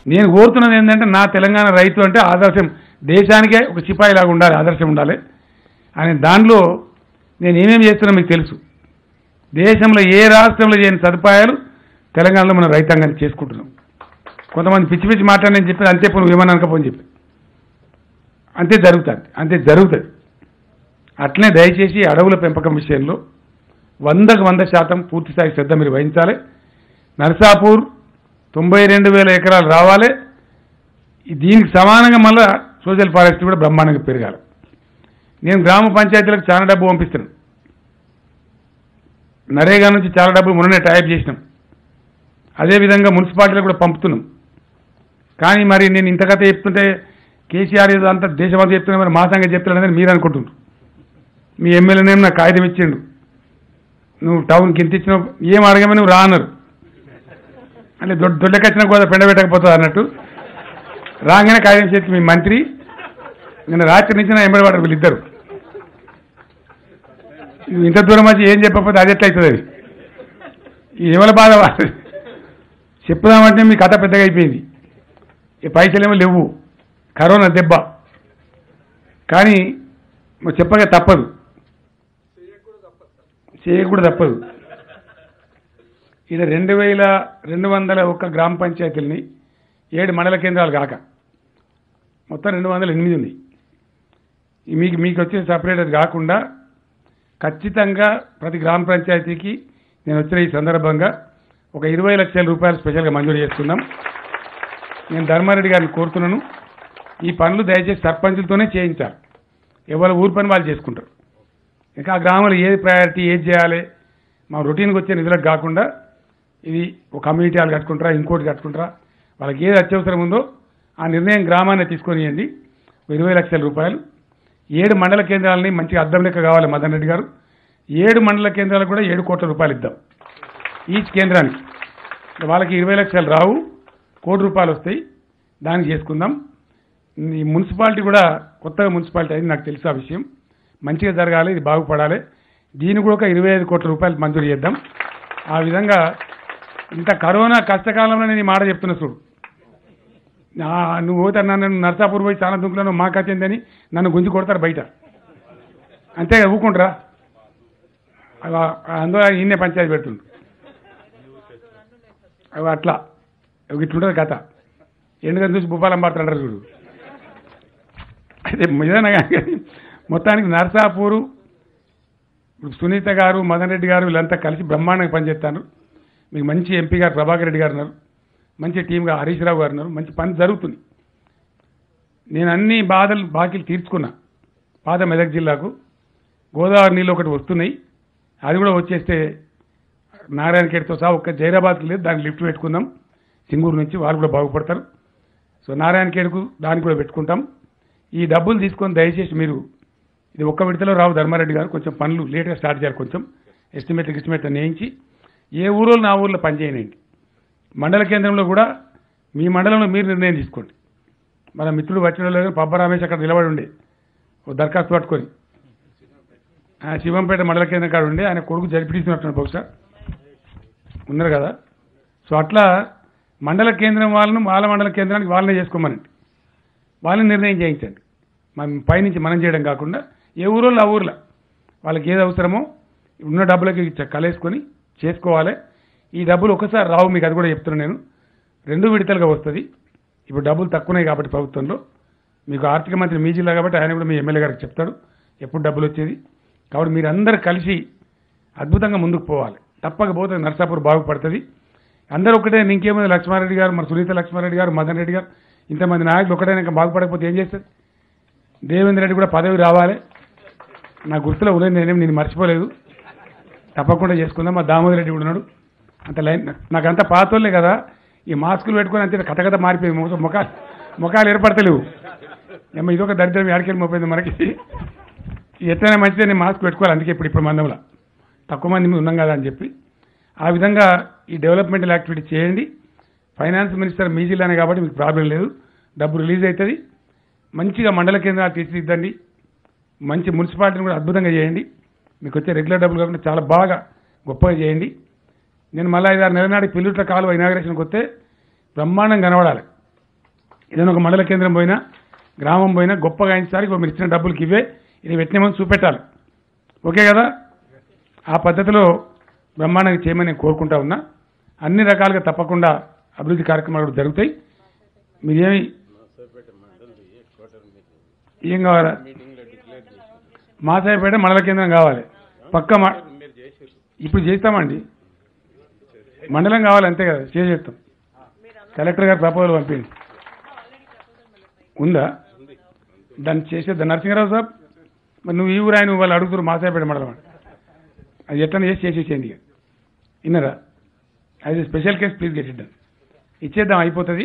నేను కోరుతున్నది ఏంటంటే నా తెలంగాణ రైతు అంటే ఆదర్శం, దేశానికే ఒక సిపాయిలాగా ఉండాలి, ఆదర్శం ఉండాలి అని. దానిలో నేను ఏమేమి చేస్తున్నా మీకు తెలుసు. దేశంలో ఏ రాష్ట్రంలో చేయని సదుపాయాలు తెలంగాణలో మనం రైతాంగాన్ని చేసుకుంటున్నాం. కొంతమంది పిచ్చి పిచ్చి మాట నేను చెప్పేది అంతే, నువ్వు ఏమన్నా అనుకపోని చెప్పి అంతే జరుగుతుంది. అట్లనే దయచేసి అడవుల పెంపకం విషయంలో 100% పూర్తిస్థాయి శ్రద్ధ మీరు వహించాలి. నర్సాపూర్ 92,000 ఎకరాలు రావాలి. దీనికి సమానంగా మళ్ళీ సోషల్ ఫారెస్ట్ కూడా బ్రహ్మాండంగా పెరగాలి. నేను గ్రామ పంచాయతీలకు చాలా డబ్బు పంపిస్తున్నాను. నరేగా నుంచి చాలా డబ్బులు మొన్ననే టైప్ చేసినాం. అదేవిధంగా మున్సిపాలిటీలకు కూడా పంపుతున్నాం. కానీ మరి నేను ఇంత కథ చెప్తుంటే కేసీఆర్ ఏదో అంతా దేశమంతా చెప్తున్నా, మరి మా సంగతి చెప్తున్నాడని మీరు అనుకుంటున్నారు. మీ ఎమ్మెల్యేనేమో నాకు కాగితం ఇచ్చిండు, నువ్వు టౌన్కి ఇంత ఇచ్చినావు, ఏం అడగమని నువ్వు రా అన్నారు. అంటే దొడ్డకొచ్చిన కూడా పెండబెట్టకపోతుంది అన్నట్టు రాగానే కాగితం చేతికి మీ మంత్రి నిన్న రాత్రి నుంచి నా ఎంబడి పడరు వీళ్ళిద్దరు. ఇంత దూరం వచ్చి ఏం చెప్పకపోతే అది ఎట్లయితుంది? అది ఎవరి బాధ చెప్పుదామంటే మీ కథ పెద్దగా అయిపోయింది. ఈ పైసలేమో లేవు, కరోనా దెబ్బ. కానీ చెప్పగా తప్పదు, చేయకూడదు తప్పదు. ఇది 2,201 గ్రామ పంచాయతీలని 7 మండల కేంద్రాలు కాక మొత్తం 208 ఉంది. మీకు వచ్చే సపరేట్ అది కాకుండా ఖచ్చితంగా ప్రతి గ్రామ పంచాయతీకి నేను వచ్చిన ఈ సందర్భంగా ఒక 20 లక్షల రూపాయలు స్పెషల్గా మంజూరు చేస్తున్నాం. నేను ధర్మారెడ్డి గారిని కోరుతున్నాను, ఈ పనులు దయచేసి సర్పంచులతోనే చేయించాలి. ఎవరి ఊరి పని వాళ్ళు చేసుకుంటారు. ఇంకా ఆ గ్రామంలో ఏది ప్రయారిటీ, ఏది చేయాలి, మా రొటీన్కి వచ్చే నిధులకు కాకుండా ఇది ఒక కమ్యూనిటీ వాళ్ళు కట్టుకుంటారా, ఇంకోటి కట్టుకుంటారా, వాళ్ళకి ఏది అత్యవసరం ఉందో ఆ నిర్ణయం గ్రామాన్ని తీసుకొనియండి. 20 లక్షల రూపాయలు 7 మండల కేంద్రాలని మంచిగా అద్దం లెక్క కావాలి మదన్ రెడ్డి గారు. 7 మండల కేంద్రాలకు కూడా 7 కోట్ల రూపాయలు ఇద్దాం ఈచ్ కేంద్రానికి. వాళ్ళకి 20 లక్షలు రావు, ₹1 కోటి వస్తాయి, దానికి చేసుకుందాం. ఈ మున్సిపాలిటీ కూడా కొత్తగా మున్సిపాలిటీ అయింది, నాకు తెలుసు ఆ విషయం. మంచిగా జరగాలి, ఇది బాగుపడాలి. దీన్ని కూడా ఒక 25 కోట్ల రూపాయలు మంజూరు చేద్దాం. ఆ విధంగా ఇంత కరోనా కష్టకాలంలో నేను ఈ మాట చెప్తున్నా చూడు. నువ్వు పోతే నన్ను నర్సాపూర్ పోయి చాలా దుంకులను మా కచ్చిందని నన్ను గుంజి కొడతారు బయట, అంతే ఊకుంటారా? అందులో ఈయనే పంచాయతీ పెడుతుండ్రు. అవి అట్లా ఇట్లుంటుంది కథ. ఎందుకని చూసి భూపాలం పడుతుంటారు చూడు. అయితే ఏదైనా కానీ మొత్తానికి నర్సాపూరు సునీత గారు, మదన్ రెడ్డి గారు వీళ్ళంతా కలిసి బ్రహ్మాండంగా పనిచేస్తాను. మీకు మంచి ఎంపీ గారు ప్రభాకర్ రెడ్డి గారు ఉన్నారు, మంచి టీంగా హరీష్ రావు గారు ఉన్నారు, మంచి పని జరుగుతుంది. నేను అన్ని బాకీలు తీర్చుకున్నా. పాత మెదక్ జిల్లాకు గోదావరి నీళ్ళు ఒకటి వస్తున్నాయి, అది కూడా వచ్చేస్తే నారాయణఖేడ్తో సహా ఒక్క జైరాబాద్కి లేదు, దానికి లిఫ్ట్ పెట్టుకుందాం సింగూరు నుంచి, వాళ్ళు కూడా బాగుపడతారు. సో నారాయణఖేడ్కు దానికి కూడా పెట్టుకుంటాం. ఈ డబ్బులు తీసుకొని దయచేసి మీరు, ఇది ఒక్క విడతలో రావు ధర్మారెడ్డి గారు, కొంచెం పనులు లేట్గా స్టార్ట్ చేయాలి, కొంచెం ఎస్టిమేట్ నేయించి ఏ ఊరో నా ఊర్లో పనిచేయనండి. మండల కేంద్రంలో కూడా మీ మండలంలో మీరు నిర్ణయం తీసుకోండి. మన మిత్రుడు వచ్చిన పబ్బ రమేష్ అక్కడ నిలబడి ఉండే ఓ దరఖాస్తు పట్టుకొని శివంపేట మండల కేంద్రం కాడ ఉండే, ఆయన కొడుకు జరిపిస్తున్నట్టున్నాడు బహుశా, ఉన్నారు కదా. సో అట్లా మండల కేంద్రం వాళ్ళను వాళ్ళ మండల కేంద్రానికి వాళ్ళనే చేసుకోమనండి, వాళ్ళని నిర్ణయం చేయించండి. మనం పైనుంచి మనం చేయడం కాకుండా ఏ ఊరోళ్ళు ఆ ఊర్లో వాళ్ళకి ఏది అవసరమో ఉన్న డబ్బులకి కలేసుకొని చేసుకోవాలి. ఈ డబ్బులు ఒకసారి రావు, మీకు అది కూడా చెప్తున్నాను నేను, 2 విడతలుగా వస్తుంది. ఇప్పుడు డబ్బులు తక్కువనే కాబట్టి ప్రభుత్వంలో మీకు ఆర్థిక మంత్రి మీ జిల్లా కాబట్టి ఆయన కూడా మీ ఎమ్మెల్యే గారికి చెప్తాడు ఎప్పుడు డబ్బులు వచ్చేది. కాబట్టి మీరు అందరూ కలిసి అద్భుతంగా ముందుకు పోవాలి, తప్పకపోతే నర్సాపూర్ బాగుపడుతుంది. అందరూ ఒకటే, ఇంకేమో లక్ష్మారెడ్డి గారు, మరి సునీత లక్ష్మారెడ్డి గారు, మదన్ రెడ్డి గారు, ఇంతమంది నాయకులు ఒకటైనా ఇంకా బాగుపడకపోతే ఏం చేస్తుంది? దేవేంద్ర రెడ్డి కూడా పదవి రావాలి, నా గుర్తులో ఉన్నది, నేనేం నేను మర్చిపోలేదు, తప్పకుండా చేసుకుందాం. మా దామోదర్ రెడ్డి కూడా ఉన్నాడు, అంత లైన్ నాకంతా పాతోళ్ళే కదా, ఈ మాస్కులు పెట్టుకొని అంతే కథ మారిపోయింది, ముఖాలు ఏర్పడతలేవు. ఏమో ఇదొక దరిద్రం ఏడికెళ్ళి మోపోయింది మనకి. ఎట్లయినా మంచిదే నేను మాస్క్ పెట్టుకోవాలి, అందుకే ఇప్పుడు మందంలో తక్కువ మంది ఉన్నాం కదా అని చెప్పి. ఆ విధంగా ఈ డెవలప్మెంటల్ యాక్టివిటీ చేయండి. ఫైనాన్స్ మినిస్టర్ మీ జిల్లానే కాబట్టి మీకు ప్రాబ్లం లేదు, డబ్బు రిలీజ్ అవుతుంది. మంచిగా మండల కేంద్రాలు తీర్చిదిద్దండి, మంచి మున్సిపాలిటీని కూడా అద్భుతంగా చేయండి. మీకు వచ్చే రెగ్యులర్ డబ్బులు కాకుండా చాలా బాగా గొప్పగా చేయండి. నేను మళ్ళీ 5-6 నెలల నాటి పిల్లుట్ల కాలువ ఇనాగ్రేషన్కి వస్తే బ్రహ్మాండం కనబడాలి. ఏదైనా ఒక మండల కేంద్రం పోయినా గ్రామం పోయినా గొప్పగా అయించాలి. మీరు ఇచ్చిన డబ్బులకి ఇవే ఇది పెట్టినామని చూపెట్టాలి. ఓకే కదా? ఆ పద్ధతిలో బ్రహ్మాండంగా చేయమని నేను కోరుకుంటా ఉన్నా. అన్ని రకాలుగా తప్పకుండా అభివృద్ధి కార్యక్రమాలు కూడా జరుగుతాయి. మీరేమి ఏం కావాలా? మాసాయిపేట మండల కేంద్రం కావాలి. పక్క ఇప్పుడు చేస్తామండి. మండలం కావాలి అంతే కదా, చేస్తాం. కలెక్టర్ గారు ప్రపోజల్ పంపింది. ఉందా? దాన్ని చేసేద్దాం. నరసింహరావు సాబ్, మరి నువ్వు ఈ ఊరు ఆయన వాళ్ళు అడుగుతారు మాసాయిపేట మండలం అది ఎట్లా చేసి చేసేసేయండి. విన్నారా? అది special case, please get it done. ఇచ్చేద్దాం, అయిపోతుంది.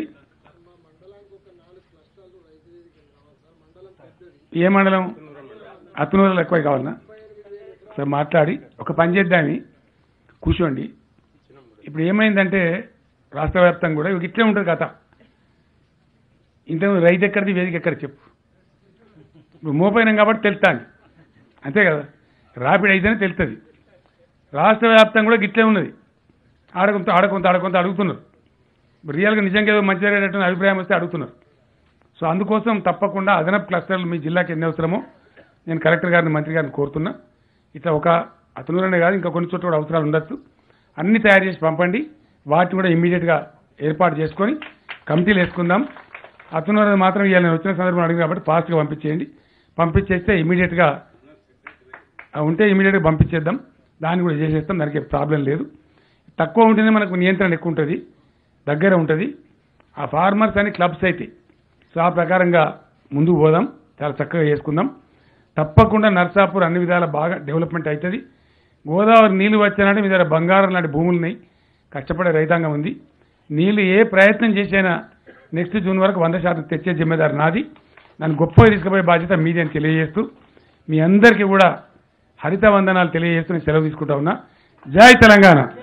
ఏ మండలం? అతనూరులో ఎక్కువ కావాలన్నా సార్ మాట్లాడి ఒక పని చేద్దామని కూర్చోండి. ఇప్పుడు ఏమైందంటే రాష్ట్ర వ్యాప్తంగా కూడా ఇట్లే ఉంటుంది కథ. ఇంతకు రైతు ఎక్కడిది, వేదిక ఎక్కడ చెప్పు. ఇప్పుడు మోపైనాం కాబట్టి తెలుస్తాను, అంతే కదా. రాపిడ్ అయితేనే తెలుస్తుంది. రాష్ట్ర వ్యాప్తంగా కూడా గిట్లే ఉన్నది. ఆడకొంత అడుగుతున్నారు. రియల్గా నిజంగా ఏదో మంచి జరిగేటట్టు అభిప్రాయం వస్తే అడుగుతున్నారు. సో అందుకోసం తప్పకుండా అదనపు క్లస్టర్లు మీ జిల్లాకి ఎన్ని అవసరమో నేను కలెక్టర్ గారిని, మంత్రి గారిని కోరుతున్నా. ఇట్లా ఒక అతనూరనే కాదు, ఇంకా కొన్ని చోట్ల కూడా అవసరాలు ఉండొచ్చు. అన్ని తయారు చేసి పంపండి. వాటిని కూడా ఇమ్మీడియట్గా ఏర్పాటు చేసుకొని కమిటీలు వేసుకుందాం. అతనూరు మాత్రం ఇవాళ నేను వచ్చిన సందర్భం అడిగింది కాబట్టి ఫాస్ట్గా పంపించేయండి. పంపించేస్తే ఇమీడియట్గా ఉంటే ఇమీడియట్గా పంపించేద్దాం. దాన్ని కూడా చేసేస్తాం, దానికి ప్రాబ్లం లేదు. తక్కువ ఉంటేనే మనకు నియంత్రణ ఎక్కువ ఉంటుంది, దగ్గర ఉంటుంది. ఆ ఫార్మర్స్ అని క్లబ్స్ అయితే సో ఆ ప్రకారంగా ముందుకు పోదాం, చాలా చక్కగా చేసుకుందాం. తప్పకుండా నర్సాపూర్ అన్ని విధాల బాగా డెవలప్మెంట్ అవుతుంది. గోదావరి నీళ్లు వచ్చానంటే మీ దగ్గర బంగారం లాంటి భూములున్నాయి, కష్టపడే రైతాంగం ఉంది. నీళ్లు ఏ ప్రయత్నం చేసైనా నెక్స్ట్ జూన్ వరకు 100% తెచ్చే జిమ్మేదారు నాది. నన్ను గొప్పగా తీసుకుపోయే బాధ్యత మీది అని తెలియజేస్తూ మీ అందరికీ కూడా హరిత వందనాలు తెలియజేస్తూ నేను సెలవు తీసుకుంటా ఉన్నా. జై తెలంగాణ.